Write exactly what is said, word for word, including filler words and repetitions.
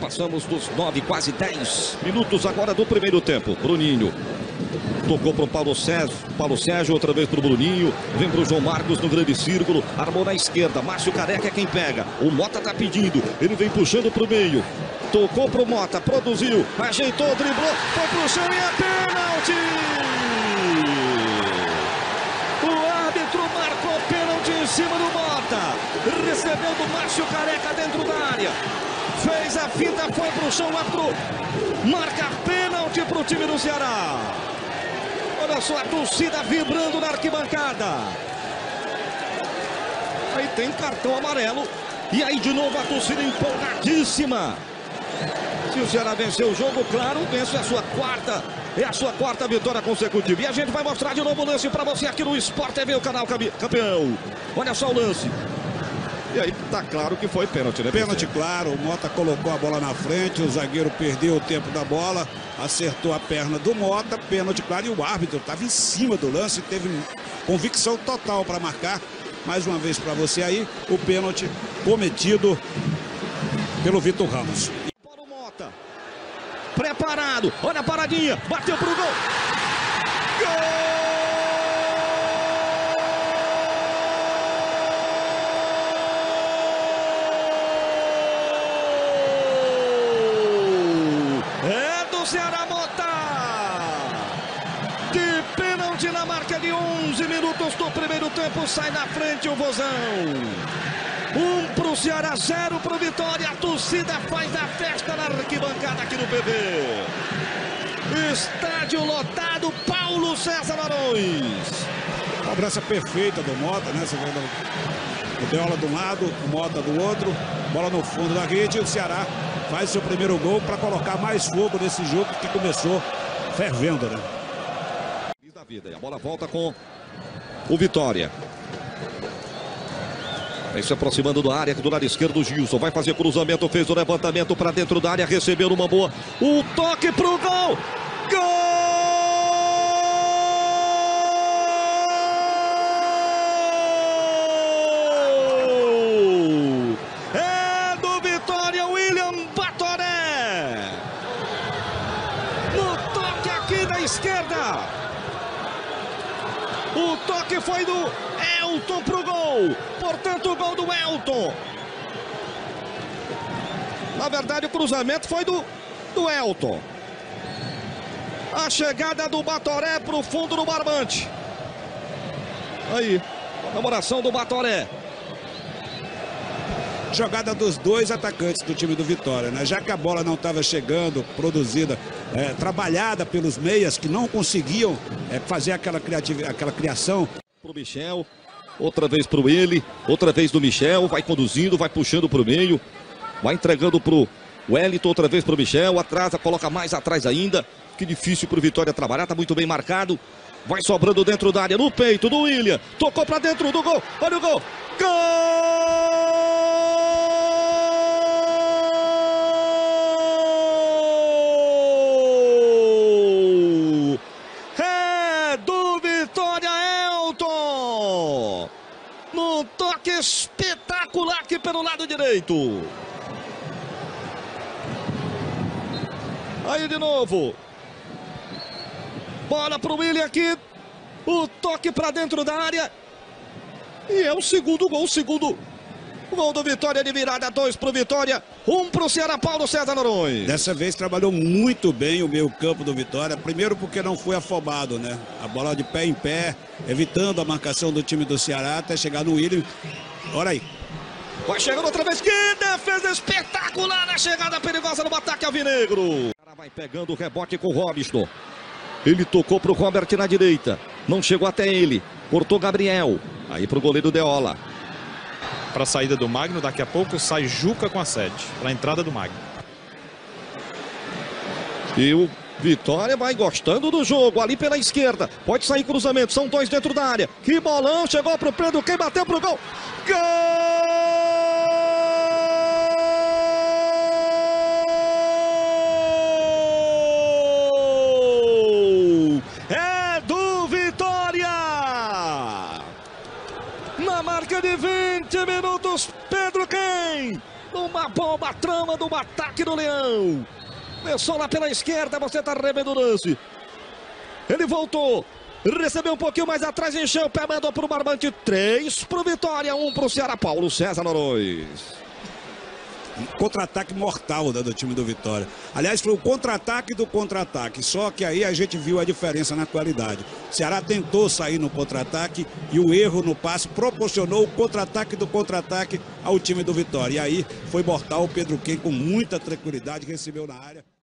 passamos dos nove, quase dez minutos agora do primeiro tempo. Bruninho tocou para o Paulo Sérgio, Paulo Sérgio, outra vez para o Bruninho, vem para o João Marcos no grande círculo, armou na esquerda, Márcio Careca é quem pega, o Mota tá pedindo, ele vem puxando para o meio, tocou para o Mota, produziu, ajeitou, driblou, foi para o chão e é pênalti! O árbitro marcou pênalti em cima do Mota, recebeu do Márcio Careca dentro da área, fez a fita, foi para o chão, o árbitro marca pênalti para o time do Ceará. Olha só a torcida vibrando na arquibancada. Aí tem cartão amarelo. E aí de novo a torcida empolgadíssima. Se o Ceará vencer o jogo, claro, vence a sua quarta. É a sua quarta vitória consecutiva. E a gente vai mostrar de novo o lance para você aqui no Sport T V, o canal campeão. Olha só o lance. E aí tá claro que foi pênalti, né? Pênalti, claro. O Mota colocou a bola na frente, o zagueiro perdeu o tempo da bola, acertou a perna do Mota, pênalti, claro. E o árbitro estava em cima do lance, teve convicção total para marcar. Mais uma vez para você aí, o pênalti cometido pelo Vitor Ramos. Paulo Mota, preparado, olha a paradinha, bateu pro gol. Gol! Ceará, Mota! De pênalti na marca de onze minutos do primeiro tempo, sai na frente o Vozão. Um pro Ceará, zero pro Vitória. A torcida faz a festa na arquibancada aqui no P V. Estádio lotado, Paulo César Arões. Cobrança perfeita do Mota, né? Você vê o Deola de um lado, o Mota do outro. Bola no fundo da rede e o Ceará faz seu primeiro gol para colocar mais fogo nesse jogo que começou fervendo, né? Da vida, e a bola volta com o Vitória. Vem se aproximando da área, do lado esquerdo o Gilson vai fazer cruzamento, fez o levantamento para dentro da área, recebeu uma boa, o toque pro gol! Gol! Esquerda, o toque foi do Elton pro gol, portanto o gol do Elton. Na verdade o cruzamento foi do, do Elton. A chegada do Batoré pro fundo do barbante. Aí, comemoração do Batoré. Jogada dos dois atacantes do time do Vitória, né? Já que a bola não estava chegando, produzida, é, trabalhada pelos meias que não conseguiam é, fazer aquela, criativa, aquela criação. Pro Michel, outra vez pro ele, outra vez do Michel, vai conduzindo, vai puxando pro meio, vai entregando pro Wellington, outra vez pro Michel, atrasa, coloca mais atrás ainda. Que difícil pro Vitória trabalhar, tá muito bem marcado. Vai sobrando dentro da área, no peito do William, tocou pra dentro do gol, olha o gol, gol! No toque espetacular aqui pelo lado direito. Aí de novo. Bola pro William aqui. O toque para dentro da área. E é o segundo gol, o segundo gol do Vitória de virada, dois pro Vitória, um pro Ceará, Paulo César Arões. Dessa vez trabalhou muito bem o meio campo do Vitória, primeiro porque não foi afobado, né? A bola de pé em pé, evitando a marcação do time do Ceará até chegar no William. Olha aí. Vai chegando outra vez, que defesa espetacular na chegada perigosa no ataque alvinegro. O cara vai pegando o rebote com o Robson. Ele tocou pro Robert na direita, não chegou até ele, cortou Gabriel, aí pro goleiro Deola. Para a saída do Magno, daqui a pouco sai Juca com a sete, para a entrada do Magno. E o Vitória vai gostando do jogo, ali pela esquerda, pode sair cruzamento, são dois dentro da área. Que bolão, chegou pro Pedro, quem bateu pro gol? Gol! É do Vitória! Na marca de vinte minutos, Pedro quem? Uma boa uma trama do ataque do Leão. Começou lá pela esquerda, você tá revendo o lance. Ele voltou. Recebeu um pouquinho mais atrás, encheu o pé, mandou pro Barbante. Três pro Vitória, um pro Ceará. Paulo César Noronha. Contra-ataque mortal, né, do time do Vitória. Aliás, foi o contra-ataque do contra-ataque. Só que aí a gente viu a diferença na qualidade. O Ceará tentou sair no contra-ataque e o erro no passe proporcionou o contra-ataque do contra-ataque ao time do Vitória. E aí foi mortal. O Pedro Quem, com muita tranquilidade, recebeu na área.